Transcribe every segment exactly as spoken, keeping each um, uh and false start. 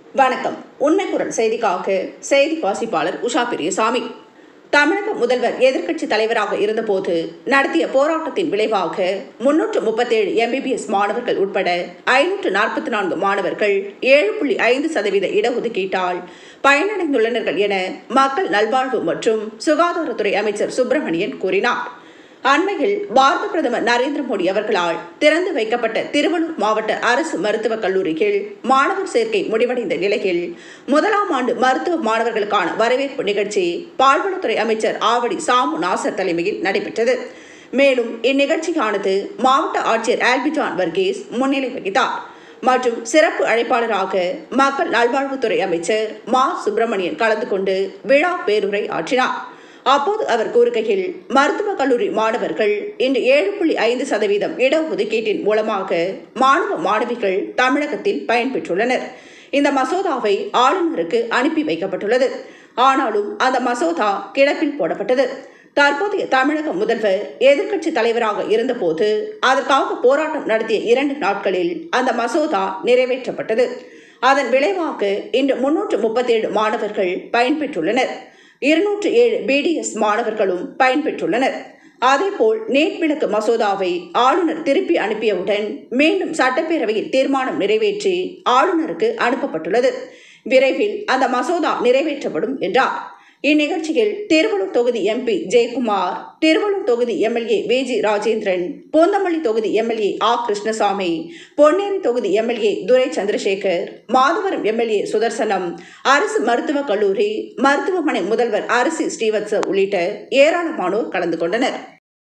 வணக்கம். உண்மை குரல் செய்திக்காக செய்தி வாசிப்பாளர் உஷா பெரியசாமி. தமிழக முதல்வர் எதிர்க்கட்சி தலைவராக இருந்தபோது நடத்திய போராட்டத்தின் விளைவாக முன்னூற்று முப்பத்தேழு எம்பிபிஎஸ் மாணவர்கள் உட்பட ஐநூற்று நாற்பத்தி நான்கு மாணவர்கள் ஏழு புள்ளி ஐந்து சதவீத இடஒதுக்கீட்டால் பயனடைந்துள்ளனர் என மக்கள் நல்வாழ்வு மற்றும் சுகாதாரத்துறை அமைச்சர் சுப்பிரமணியன் கூறினார். அண்மையில் பாரத பிரதமர் நரேந்திர மோடி அவர்களால் திறந்து வைக்கப்பட்ட திருவள்ளூர் மாவட்ட அரசு மருத்துவக் கல்லூரியில் மாணவர் சேர்க்கை முடிவடைந்த நிலையில் முதலாம் ஆண்டு மருத்துவ மாணவர்களுக்கான வரவேற்பு நிகழ்ச்சி பால்வளத்துறை அமைச்சர் ஆவடி சாமு நாசர் தலைமையில் நடைபெற்றது. மேலும் இந்நிகழ்ச்சியானது மாவட்ட ஆட்சியர் ஆல்பிஜான் வர்கீஸ் முன்னிலை வகித்தார் மற்றும் சிறப்பு அழைப்பாளராக மக்கள் நல்வாழ்வுத்துறை அமைச்சர் மா சுப்பிரமணியன் கலந்து கொண்டு விழா பேருரை ஆற்றினார். அப்போது அவர் கூறுகையில், மருத்துவக் கல்லூரி மாணவர்கள் இன்று ஏழு புள்ளி ஐந்து சதவீதம் இடஒதுக்கீட்டின் மூலமாக மாணவ மாணவிகள் தமிழகத்தில் பயன்பெற்றுள்ளனர். இந்த மசோதாவை ஆளுநருக்கு அனுப்பி வைக்கப்பட்டுள்ளது. ஆனாலும் அந்த மசோதா கிடப்பில் போடப்பட்டது. தற்போதைய தமிழக முதல்வர் எதிர்க்கட்சி தலைவராக இருந்தபோது அதற்காக போராட்டம் நடத்திய இரண்டு நாட்களில் அந்த மசோதா நிறைவேற்றப்பட்டது. அதன் விளைவாக இன்று முன்னூற்று முப்பத்தேழு மாணவர்கள் பயன்பெற்றுள்ளனர். இருநூற்று ஏழு பிடிஎஸ் மாணவர்களும் பயன்பெற்றுள்ளனர். அதேபோல் நீட் விலக்கு மசோதாவை ஆளுநர் திருப்பி அனுப்பியவுடன் மீண்டும் சட்டப்பேரவையில் தீர்மானம் நிறைவேற்றி ஆளுநருக்கு அனுப்பப்பட்டுள்ளது. விரைவில் அந்த மசோதா நிறைவேற்றப்படும் என்றார். இந்நிகழ்ச்சியில் திருவள்ளூர் தொகுதி எம்பி ஜெயக்குமார், திருவள்ளூர் தொகுதி MLA V G Rajendran, Poonamallee தொகுதி எம்எல்ஏ ஆ கிருஷ்ணசாமி, பொன்னேரி தொகுதி எம்எல்ஏ துரை சந்திரசேகர், மாதவரம் எம்எல்ஏ சுதர்சனம், அரசு மருத்துவக் கல்லூரி மருத்துவமனை முதல்வர் அரசி ஸ்ரீவத்ச உள்ளிட்ட ஏராளமானோர் கலந்து கொண்டனர்.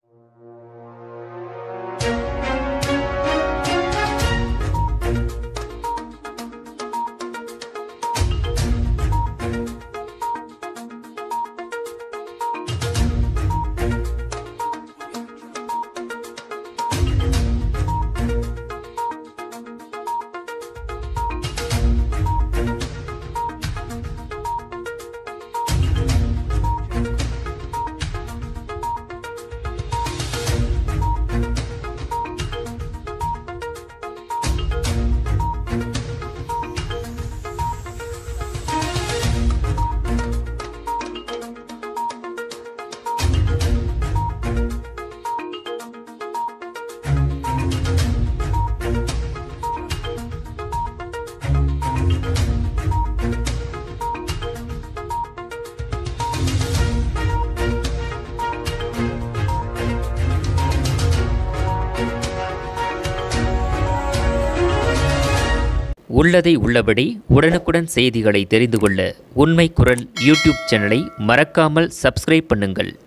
உள்ளதை உள்ளபடி உடனுக்குடன் செய்திகளை தெரிந்து கொள்ள உண்மை குரல் யூடியூப் சேனலை மறக்காமல் சப்ஸ்கிரைப் பண்ணுங்கள்.